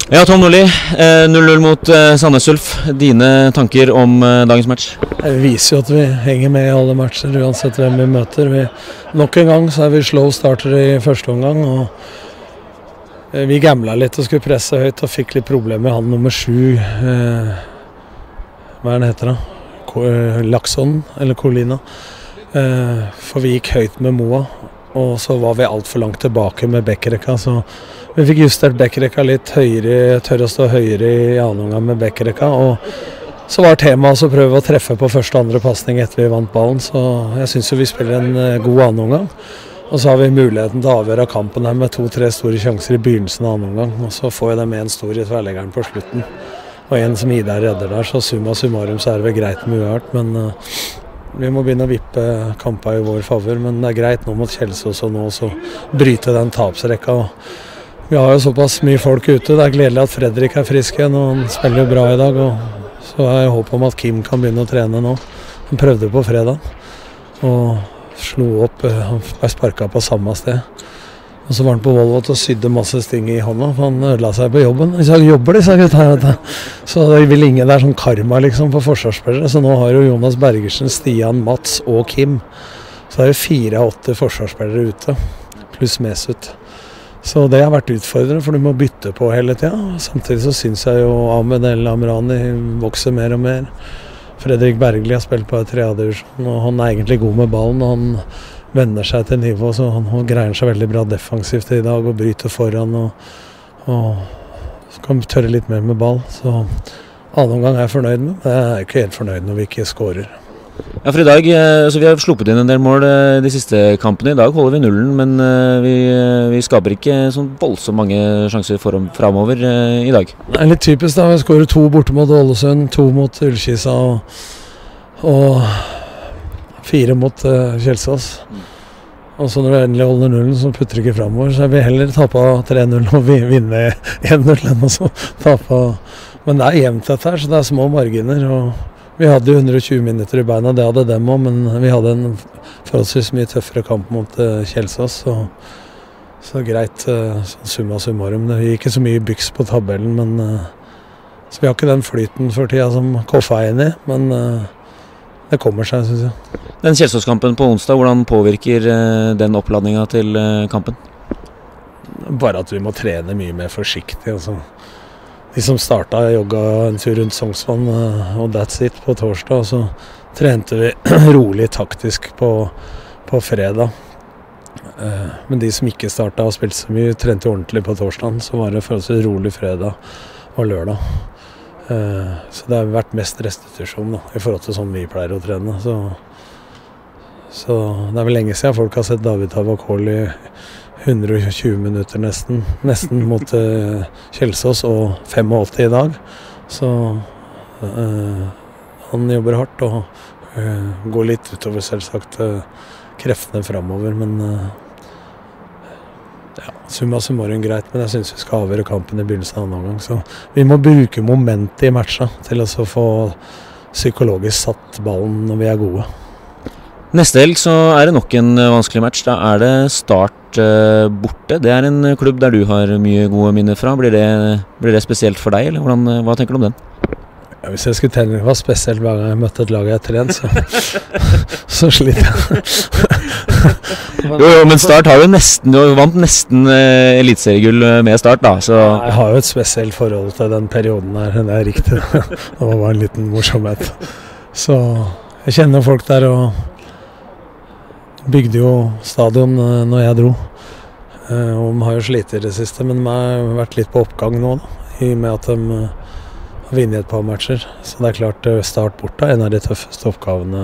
Ja, Tom Nordli, 0-0 mot Sandnes Ulf. Dine tanker om dagens match? Det viser jo at vi henger med i alle matcher, uansett hvem vi møter. Nok en gang så er vi slow starter i første omgang, og vi gamblet litt og skulle presse høyt og fikk litt problemer med han nummer 7. Hva er det heter da? Laksson, eller Colina. For vi gikk høyt med Moa, og så var vi alt for langt tilbake med Bekkerekka, så vi fikk justert Bekkerekka litt høyere, tørre å stå høyere i annen omgang med Bekkerekka, og så var temaet å prøve å treffe på første og andre passning etter vi vant ballen, så jeg synes jo vi spiller en god annen omgang. Og så har vi muligheten til å avgjøre kampen her med 2-3 store sjanser i begynnelsen av annen omgang, og så får jeg dem en stor i tverrleggeren på slutten. Og en som Ida redder der, så summa summarum så er det vel greit med uavgjort, men vi må begynne å vippe kampen i vår favør, men det er greit nå mot Kjelsås og nå så bryte den tapsrekka. Vi har jo såpass mye folk ute, det er gledelig at Fredrik er frisk igjen, og han spiller jo bra i dag, og så har jeg håp om at Kim kan begynne å trene nå. Han prøvde på fredag, og slo opp, han ble sparket på samme sted. Og så var han på Volvo og sydde masse sting i hånda, for han ødela seg på jobben. De sa, jobber de, sa gutta. Så det vil ingen, det er sånn karma liksom på forsvarsspillere, så nå har jo Jonas Bergersen, Stian, Mats og Kim. Så det er jo 4 av 8 forsvarsspillere ute, pluss Mesut. Så det har vært utfordrende, for du må bytte på hele tiden. Samtidig så synes jeg jo Ahmed El Amrani vokser mer og mer. Fredrik Bergli har spilt på 3. divisjon, og han er egentlig god med ballen, og han vender seg til nivå, så han greier seg veldig bra defensivt i dag, og bryter foran, og kan tørre litt mer med ball. Så annen omgang er jeg fornøyd med, men jeg er ikke helt fornøyd når vi ikke skårer. Ja, for i dag, så vi har sluppet inn en del mål de siste kampene. I dag holder vi nullen, men vi skaper ikke sånn voldsomt mange sjanser fremover i dag. Det er litt typisk da, vi skårer 2 borte mot Ålesund, 2 mot Ullkisa og 4 mot Kjelsås. Og så når vi endelig holder nullen, så putter vi ikke fremover, så jeg vil heller tape 3-0 og vinne 1-0 enn å tape. Men det er jevnt dette her, så det er små marginer, og vi hadde jo 120 minutter i beina, det hadde dem også, men vi hadde en forholdsvis mye tøffere kamp mot Kjelsås, så greit, summa summarum. Det gikk ikke så mye byks på tabellen, men så vi har ikke den flyten for tida som Koffa er inne i, men det kommer seg, synes jeg. Den Kjelsås-kampen på onsdag, hvordan påvirker den oppladningen til kampen? Bare at vi må trene mye mer forsiktig, altså. De som startet jogga en tur rundt Sognsvann, og that's it på torsdag, og så trente vi rolig taktisk på fredag. Men de som ikke startet og spilte så mye, trente ordentlig på torsdagen, så var det forholdsvis rolig fredag og lørdag. Så det har vært mest restitusjon da, i forhold til sånn vi pleier å trene. Så det er vel lenge siden folk har sett David Tavakol i 120 minutter nesten mot Kjelsås, og 85 i dag. Så han jobber hardt og går litt utover selvsagt kreftene fremover, men ja, summa summarum greit, men jeg synes vi skal avgjøre kampen i begynnelsen av annen omgang. Så vi må bruke momentet i matcha til å få psykologisk satt ballen når vi er gode. Neste helg så er det nok en vanskelig match. Da er det Start borte. Det er en klubb der du har mye gode minner fra. Blir det spesielt for deg, eller hva tenker du om den? Ja, hvis jeg skulle tenke det var spesielt hver gang jeg møtte et lag jeg trent, så sliter jeg. Jo, men Start har jo du vant nesten elitseriegull med Start da, så... Jeg har jo et spesielt forhold til den perioden her, det er riktig. Det var bare en liten morsomhet. Så jeg kjenner folk der, og bygde jo stadion når jeg dro. Og de har jo slitt i det siste, men de har vært litt på oppgang nå da, i og med at de har vunnet et par matcher. Så det er klart Start borte, en av de tøffeste oppgavene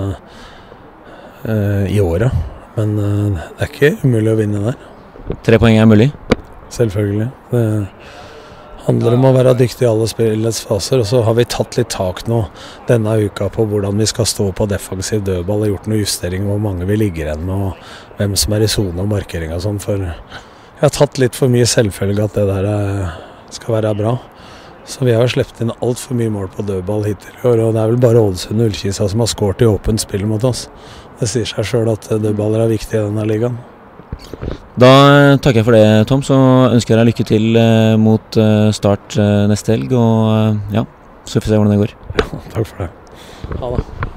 i året. Men det er ikke umulig å vinne der. 3 poeng er mulig? Selvfølgelig. Det handler om å være dyktig i alle spillets faser, og så har vi tatt litt tak nå denne uka på hvordan vi skal stå på defensiv dødball, og gjort noen justeringer hvor mange vi ligger igjen med, og hvem som er i zone og markering og sånn, for jeg har tatt litt for mye selvfølge at det der skal være bra. Så vi har jo slept inn alt for mye mål på dødball hittil i år, og det er vel bare Ålesund og Ullkisa som har skåret i åpent spill mot oss. Det sier seg selv at dødballer er viktig i denne ligaen. Da takker jeg for det, Tom, så ønsker jeg deg lykke til mot Start neste helg, og ja, så får vi se hvordan det går. Takk for det. Ha det.